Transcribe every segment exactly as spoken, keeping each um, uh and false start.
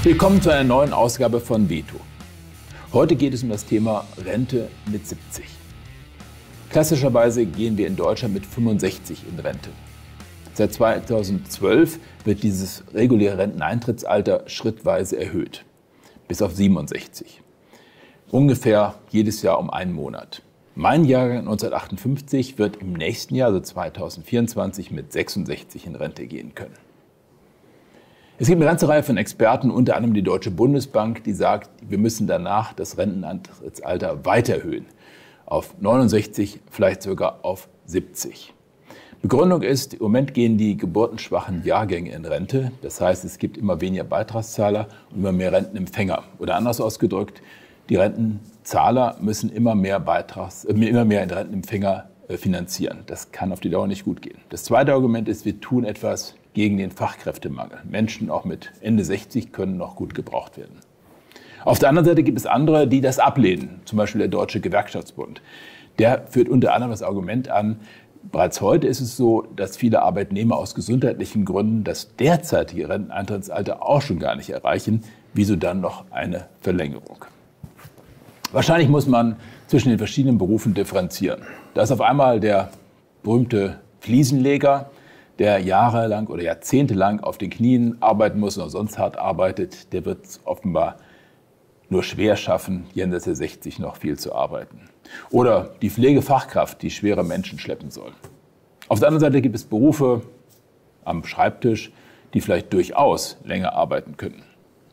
Willkommen zu einer neuen Ausgabe von Veto. Heute geht es um das Thema Rente mit siebzig. Klassischerweise gehen wir in Deutschland mit fünfundsechzig in Rente. Seit zweitausendzwölf wird dieses reguläre Renteneintrittsalter schrittweise erhöht, bis auf siebenundsechzig. Ungefähr jedes Jahr um einen Monat. Mein Jahrgang neunzehnhundertachtundfünfzig wird im nächsten Jahr, also zweitausendvierundzwanzig, mit sechsundsechzig in Rente gehen können. Es gibt eine ganze Reihe von Experten, unter anderem die Deutsche Bundesbank, die sagt, wir müssen danach das Renteneintrittsalter weiter erhöhen. Auf neunundsechzig, vielleicht sogar auf siebzig. Begründung ist, im Moment gehen die geburtenschwachen Jahrgänge in Rente. Das heißt, es gibt immer weniger Beitragszahler und immer mehr Rentenempfänger. Oder anders ausgedrückt, die Rentenzahler müssen immer mehr, Beitrags, äh, immer mehr Rentenempfänger äh, finanzieren. Das kann auf die Dauer nicht gut gehen. Das zweite Argument ist, wir tun etwas gegen den Fachkräftemangel. Menschen auch mit Ende sechzig können noch gut gebraucht werden. Auf der anderen Seite gibt es andere, die das ablehnen, zum Beispiel der Deutsche Gewerkschaftsbund. Der führt unter anderem das Argument an, bereits heute ist es so, dass viele Arbeitnehmer aus gesundheitlichen Gründen das derzeitige Renteneintrittsalter auch schon gar nicht erreichen. Wieso dann noch eine Verlängerung? Wahrscheinlich muss man zwischen den verschiedenen Berufen differenzieren. Da ist auf einmal der berühmte Fliesenleger, der jahrelang oder jahrzehntelang auf den Knien arbeiten muss und auch sonst hart arbeitet, der wird es offenbar nur schwer schaffen, jenseits der sechzig noch viel zu arbeiten. Oder die Pflegefachkraft, die schwere Menschen schleppen soll. Auf der anderen Seite gibt es Berufe am Schreibtisch, die vielleicht durchaus länger arbeiten können.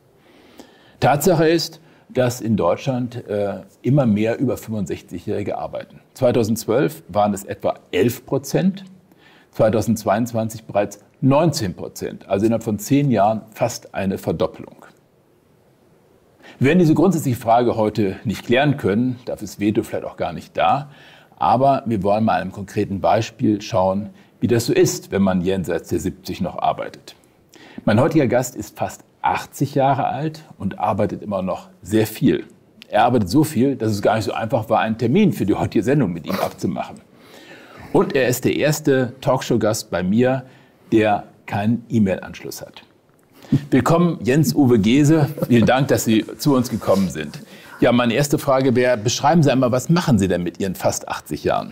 Tatsache ist, dass in Deutschland äh, immer mehr über fünfundsechzigjährige arbeiten. zweitausendzwölf waren es etwa elf Prozent. zweitausendzweiundzwanzig bereits neunzehn Prozent, also innerhalb von zehn Jahren fast eine Verdoppelung. Wir werden diese grundsätzliche Frage heute nicht klären können, dafür ist Veto vielleicht auch gar nicht da, aber wir wollen mal an einem konkreten Beispiel schauen, wie das so ist, wenn man jenseits der siebzig noch arbeitet. Mein heutiger Gast ist fast achtzig Jahre alt und arbeitet immer noch sehr viel. Er arbeitet so viel, dass es gar nicht so einfach war, einen Termin für die heutige Sendung mit ihm abzumachen. Und er ist der erste Talkshow-Gast bei mir, der keinen E-Mail-Anschluss hat. Willkommen, Jens-Uwe Gese. Vielen Dank, dass Sie zu uns gekommen sind. Ja, meine erste Frage wäre, beschreiben Sie einmal, was machen Sie denn mit Ihren fast achtzig Jahren?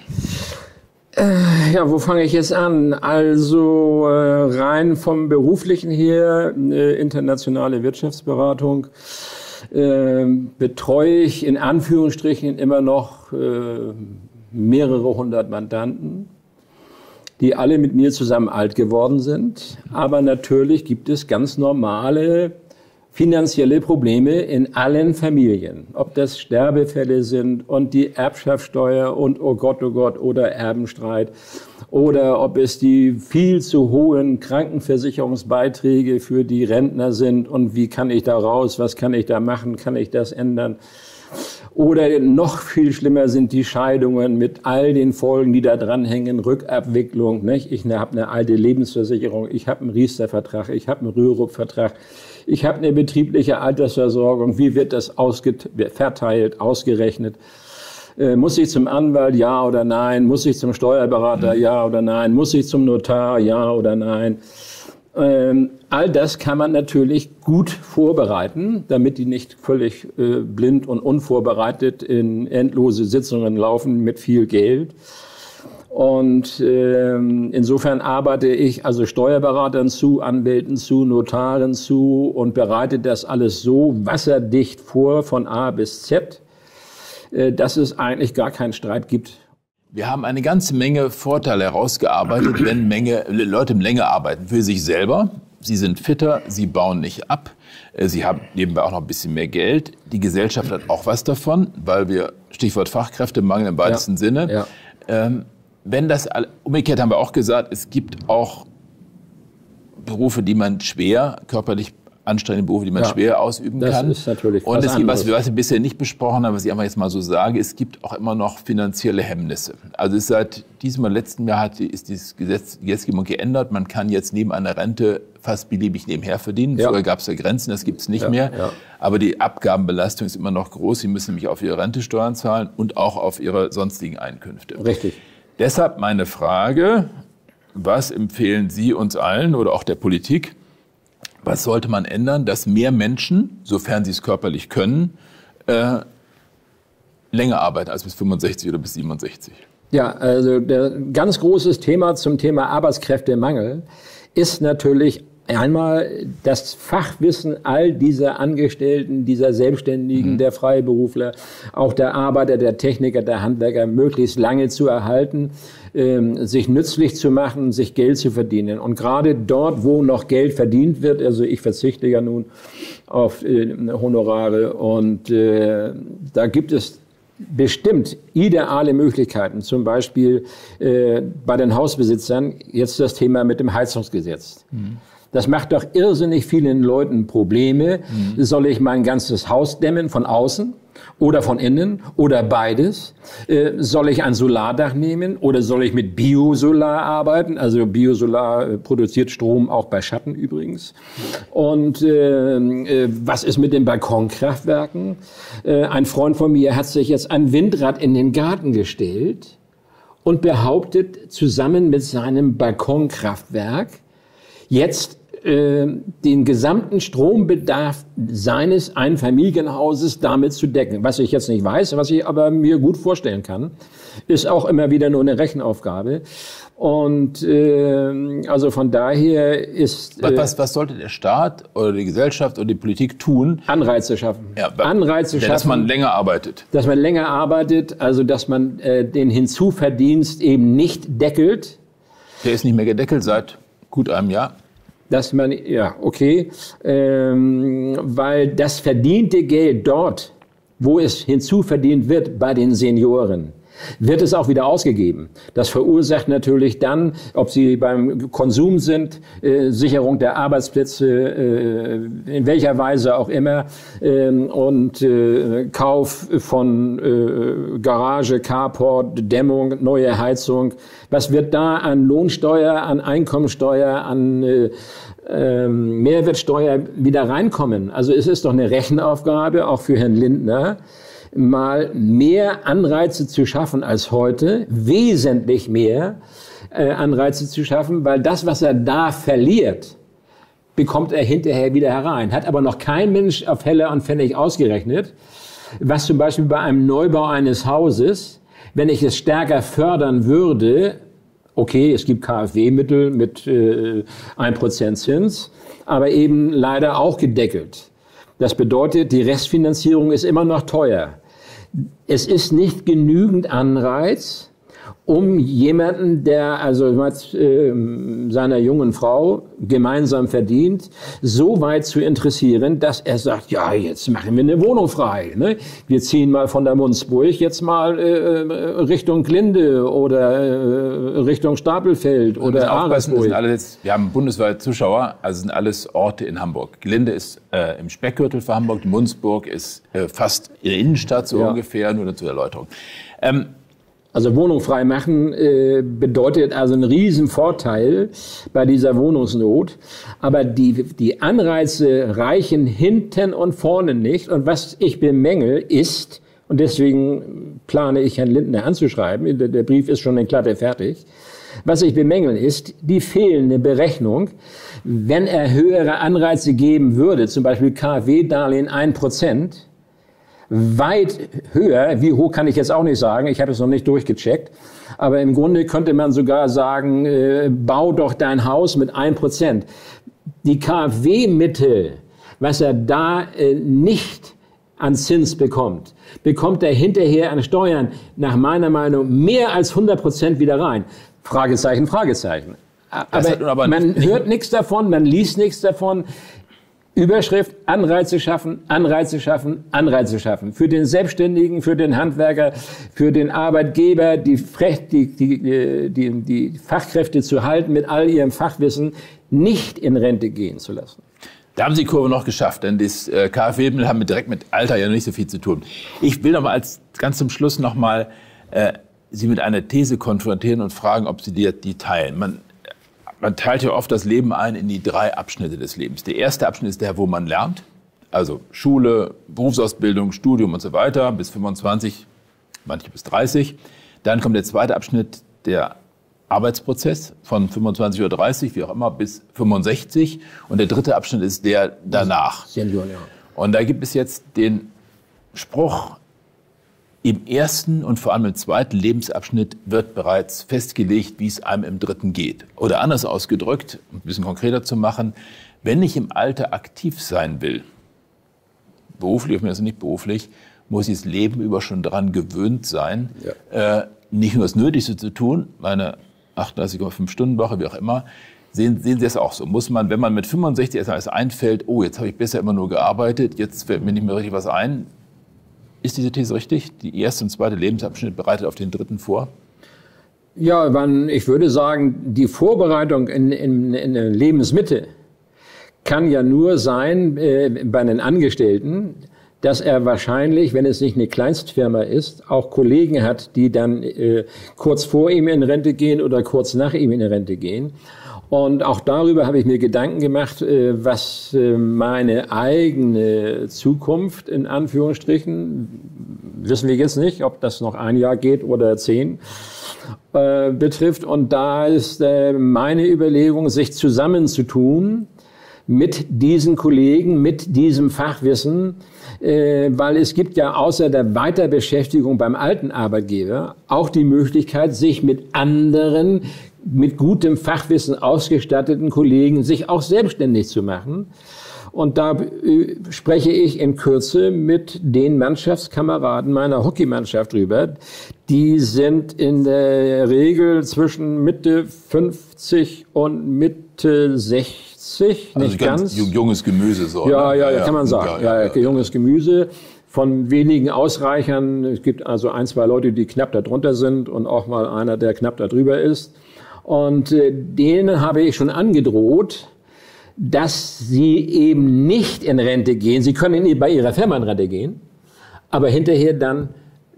Äh, ja, wo fange ich jetzt an? Also äh, rein vom Beruflichen her, äh, internationale Wirtschaftsberatung, äh, betreue ich in Anführungsstrichen immer noch äh, mehrere hundert Mandanten, die alle mit mir zusammen alt geworden sind. Aber natürlich gibt es ganz normale finanzielle Probleme in allen Familien. Ob das Sterbefälle sind und die Erbschaftssteuer und oh Gott, oh Gott, oder Erbenstreit. Oder ob es die viel zu hohen Krankenversicherungsbeiträge für die Rentner sind und wie kann ich da raus, was kann ich da machen, kann ich das ändern? Oder noch viel schlimmer sind die Scheidungen mit all den Folgen, die da dranhängen, Rückabwicklung. Nicht? Ich habe eine alte Lebensversicherung, ich habe einen Riester-Vertrag, ich habe einen Rürup-Vertrag, ich habe eine betriebliche Altersversorgung. Wie wird das ausget- verteilt, ausgerechnet? Äh, muss ich zum Anwalt, ja oder nein? Muss ich zum Steuerberater, ja oder nein? Muss ich zum Notar, ja oder nein? Ähm, all das kann man natürlich gut vorbereiten, damit die nicht völlig äh, blind und unvorbereitet in endlose Sitzungen laufen mit viel Geld. Und ähm, insofern arbeite ich also Steuerberatern zu, Anwälten zu, Notaren zu und bereite das alles so wasserdicht vor von A bis Z, äh, dass es eigentlich gar keinen Streit gibt. Wir haben eine ganze Menge Vorteile herausgearbeitet, wenn Menge, Leute länger arbeiten. Für sich selber, sie sind fitter, sie bauen nicht ab, sie haben nebenbei auch noch ein bisschen mehr Geld. Die Gesellschaft hat auch was davon, weil wir, Stichwort Fachkräftemangel im weitesten ja, Sinne. Ja. Ähm, wenn das, umgekehrt haben wir auch gesagt, es gibt auch Berufe, die man schwer körperlich anstrengende Berufe, die man ja, schwer ausüben das kann. Ist natürlich und es gibt, was wir, was wir bisher nicht besprochen haben, was ich einfach jetzt mal so sage, es gibt auch immer noch finanzielle Hemmnisse. Also es seit diesem und letzten Jahr hat, ist dieses Gesetz, die Gesetzgebung geändert. Man kann jetzt neben einer Rente fast beliebig nebenher verdienen. Ja. Früher gab es ja Grenzen, das gibt es nicht ja, mehr. Ja. Aber die Abgabenbelastung ist immer noch groß. Sie müssen nämlich auf Ihre Rente Steuern zahlen und auch auf Ihre sonstigen Einkünfte. Richtig. Deshalb meine Frage, was empfehlen Sie uns allen oder auch der Politik, Was sollte man ändern, dass mehr Menschen, sofern sie es körperlich können, äh, länger arbeiten als bis fünfundsechzig oder bis siebenundsechzig? Ja, also der ganz großes Thema zum Thema Arbeitskräftemangel ist natürlich einmal das Fachwissen all dieser Angestellten, dieser Selbstständigen, mhm. der Freiberufler, auch der Arbeiter, der Techniker, der Handwerker möglichst lange zu erhalten, ähm, sich nützlich zu machen, sich Geld zu verdienen. Und gerade dort, wo noch Geld verdient wird, also ich verzichte ja nun auf äh, Honorare und äh, da gibt es bestimmt ideale Möglichkeiten, zum Beispiel äh, bei den Hausbesitzern, jetzt das Thema mit dem Heizungsgesetz. Mhm. Das macht doch irrsinnig vielen Leuten Probleme. Mhm. Soll ich mein ganzes Haus dämmen von außen oder von innen oder beides? Äh, soll ich ein Solardach nehmen oder soll ich mit Biosolar arbeiten? Also Biosolar äh, produziert Strom auch bei Schatten übrigens. Und äh, äh, was ist mit den Balkonkraftwerken? Äh, ein Freund von mir hat sich jetzt ein Windrad in den Garten gestellt und behauptet zusammen mit seinem Balkonkraftwerk jetzt äh, den gesamten Strombedarf seines Einfamilienhauses damit zu decken. Was ich jetzt nicht weiß, was ich aber mir gut vorstellen kann, ist auch immer wieder nur eine Rechenaufgabe. Und äh, also von daher ist... Äh, was, was, was sollte der Staat oder die Gesellschaft oder die Politik tun? Anreize schaffen. Ja, Anreize schaffen. Dass man länger arbeitet. Dass man länger arbeitet, also dass man äh, den Hinzuverdienst eben nicht deckelt. Der ist nicht mehr gedeckelt seit gut einem Jahr. Dass man, ja, okay, ähm, weil das verdiente Geld dort, wo es hinzuverdient wird bei den Senioren, wird es auch wieder ausgegeben. Das verursacht natürlich dann, ob sie beim Konsum sind, äh, Sicherung der Arbeitsplätze, äh, in welcher Weise auch immer, äh, und äh, Kauf von äh, Garage, Carport, Dämmung, neue Heizung. Was wird da an Lohnsteuer, an Einkommensteuer, an äh, ähm, Mehrwertsteuer wieder reinkommen? Also es ist doch eine Rechenaufgabe, auch für Herrn Lindner, mal mehr Anreize zu schaffen als heute, wesentlich mehr äh, Anreize zu schaffen, weil das, was er da verliert, bekommt er hinterher wieder herein. Hat aber noch kein Mensch auf Heller und Pfennig ausgerechnet, was zum Beispiel bei einem Neubau eines Hauses, wenn ich es stärker fördern würde, okay, es gibt KfW-Mittel mit äh, ein Prozent Zins, aber eben leider auch gedeckelt. Das bedeutet, die Restfinanzierung ist immer noch teuer. Es ist nicht genügend Anreiz, um jemanden, der also mit äh, seiner jungen Frau gemeinsam verdient, so weit zu interessieren, dass er sagt, ja, jetzt machen wir eine Wohnung frei. Ne? Wir ziehen mal von der Munzburg jetzt mal äh, Richtung Glinde oder äh, Richtung Stapelfeld oder Ahrensburg. Sind alles, wir haben bundesweit Zuschauer, also sind alles Orte in Hamburg. Glinde ist äh, im Speckgürtel für Hamburg, die Munzburg ist äh, fast in der Innenstadt so ja. ungefähr, nur zur Erläuterung. Ähm, Also Wohnung frei machen äh, bedeutet also einen riesen Vorteil bei dieser Wohnungsnot. Aber die, die Anreize reichen hinten und vorne nicht. Und was ich bemängel ist, und deswegen plane ich Herrn Lindner anzuschreiben, der, der Brief ist schon in Klatte fertig, was ich bemängel ist die fehlende Berechnung, wenn er höhere Anreize geben würde, zum Beispiel KfW-Darlehen ein Prozent, weit höher, wie hoch kann ich jetzt auch nicht sagen, ich habe es noch nicht durchgecheckt, aber im Grunde könnte man sogar sagen, äh, bau doch dein Haus mit ein Prozent. Die KfW-Mittel, was er da äh, nicht an Zins bekommt, bekommt er hinterher an Steuern nach meiner Meinung mehr als hundert Prozent wieder rein. Fragezeichen, Fragezeichen. Aber, aber man nicht hört nichts davon, man liest nichts davon. Überschrift, Anreize schaffen, Anreize schaffen, Anreize schaffen. Für den Selbstständigen, für den Handwerker, für den Arbeitgeber, die, die, die, die, die Fachkräfte zu halten, mit all ihrem Fachwissen nicht in Rente gehen zu lassen. Da haben Sie die Kurve noch geschafft, denn das äh, KfW-Mittel haben direkt mit Alter ja noch nicht so viel zu tun. Ich will noch mal als ganz zum Schluss noch mal äh, Sie mit einer These konfrontieren und fragen, ob Sie die, die teilen. Man Man teilt ja oft das Leben ein in die drei Abschnitte des Lebens. Der erste Abschnitt ist der, wo man lernt. Also Schule, Berufsausbildung, Studium und so weiter, bis fünfundzwanzig, manche bis dreißig. Dann kommt der zweite Abschnitt, der Arbeitsprozess von fünfundzwanzig Uhr dreißig, wie auch immer, bis fünfundsechzig. Und der dritte Abschnitt ist der danach. Senioren, ja. Und da gibt es jetzt den Spruch, im ersten und vor allem im zweiten Lebensabschnitt wird bereits festgelegt, wie es einem im dritten geht. Oder anders ausgedrückt, um ein bisschen konkreter zu machen, wenn ich im Alter aktiv sein will, beruflich oder nicht beruflich, muss ich das Leben über schon daran gewöhnt sein, ja. äh, nicht nur das Nötigste zu tun, meine achtunddreißig Komma fünf Stunden Woche, wie auch immer. Sehen, sehen Sie das auch so? Muss man, wenn man mit fünfundsechzig erst alles einfällt, oh, jetzt habe ich bisher immer nur gearbeitet, jetzt fällt mir nicht mehr richtig was ein. Ist diese These richtig? Die erste und zweite Lebensabschnitt bereitet auf den dritten vor? Ja, man, ich würde sagen, die Vorbereitung in, in, in der Lebensmitte kann ja nur sein äh, bei den Angestellten, dass er wahrscheinlich, wenn es nicht eine Kleinstfirma ist, auch Kollegen hat, die dann äh, kurz vor ihm in Rente gehen oder kurz nach ihm in Rente gehen. Und auch darüber habe ich mir Gedanken gemacht, äh, was äh, meine eigene Zukunft in Anführungsstrichen, wissen wir jetzt nicht, ob das noch ein Jahr geht oder zehn, äh, betrifft. Und da ist äh, meine Überlegung, sich zusammenzutun mit diesen Kollegen, mit diesem Fachwissen, äh, weil es gibt ja außer der Weiterbeschäftigung beim alten Arbeitgeber auch die Möglichkeit, sich mit anderen, mit gutem Fachwissen ausgestatteten Kollegen sich auch selbstständig zu machen. Und da äh, spreche ich in Kürze mit den Mannschaftskameraden meiner Hockeymannschaft drüber. Die sind in der Regel zwischen Mitte fünfzig und Mitte sechzig, also nicht ganz. ganz junges Gemüse so. Ja, ne? ja, ja, kann man sagen. Ja, ja, ja, junges Gemüse von wenigen Ausreichern. Es gibt also ein, zwei Leute, die knapp da drunter sind und auch mal einer, der knapp da drüber ist. Und äh, denen habe ich schon angedroht, dass sie eben nicht in Rente gehen. Sie können bei ihrer Firma in Rente gehen, aber hinterher dann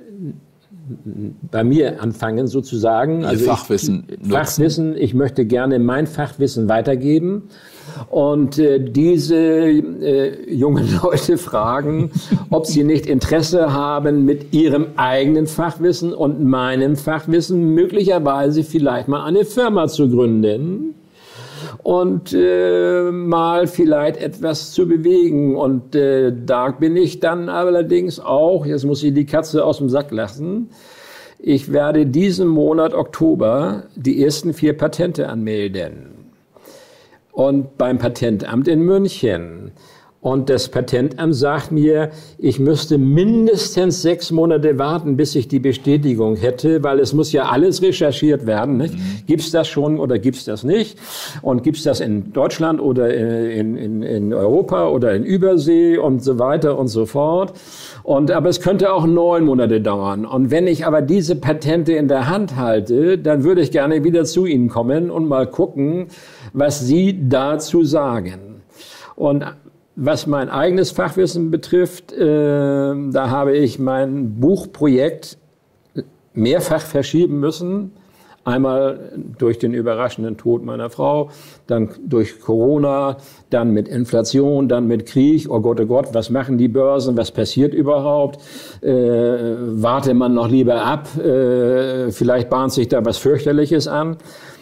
bei mir anfangen sozusagen. Also Fachwissen ich, Fachwissen, ich möchte gerne mein Fachwissen weitergeben. Und äh, diese äh, jungen Leute fragen, ob sie nicht Interesse haben, mit ihrem eigenen Fachwissen und meinem Fachwissen möglicherweise vielleicht mal eine Firma zu gründen und äh, mal vielleicht etwas zu bewegen. Und äh, da bin ich dann allerdings auch, jetzt muss ich die Katze aus dem Sack lassen, ich werde diesen Monat Oktober die ersten vier Patente anmelden. Und beim Patentamt in München. Und das Patentamt sagt mir, ich müsste mindestens sechs Monate warten, bis ich die Bestätigung hätte, weil es muss ja alles recherchiert werden. Nicht? Mhm. Gibt's das schon oder gibt's das nicht? Und gibt's das in Deutschland oder in, in, in Europa oder in Übersee und so weiter und so fort. Und, aber es könnte auch neun Monate dauern. Und wenn ich aber diese Patente in der Hand halte, dann würde ich gerne wieder zu Ihnen kommen und mal gucken, was Sie dazu sagen. Und was mein eigenes Fachwissen betrifft, äh, da habe ich mein Buchprojekt mehrfach verschieben müssen. Einmal durch den überraschenden Tod meiner Frau, dann durch Corona, dann mit Inflation, dann mit Krieg. Oh Gott, oh Gott, was machen die Börsen? Was passiert überhaupt? Äh, warte man noch lieber ab? Äh, vielleicht bahnt sich da was Fürchterliches an.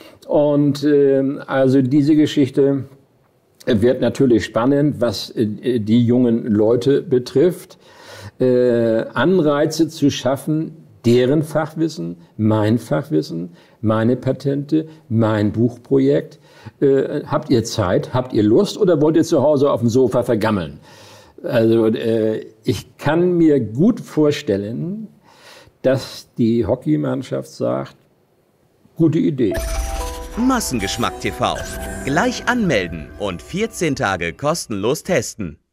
Und äh, also diese Geschichte wird natürlich spannend, was äh, die jungen Leute betrifft. Äh, Anreize zu schaffen, deren Fachwissen, mein Fachwissen, meine Patente, mein Buchprojekt. Äh, habt ihr Zeit? Habt ihr Lust? Oder wollt ihr zu Hause auf dem Sofa vergammeln? Also äh, ich kann mir gut vorstellen, dass die Hockeymannschaft sagt, gute Idee. Massengeschmack T V. Gleich anmelden und vierzehn Tage kostenlos testen.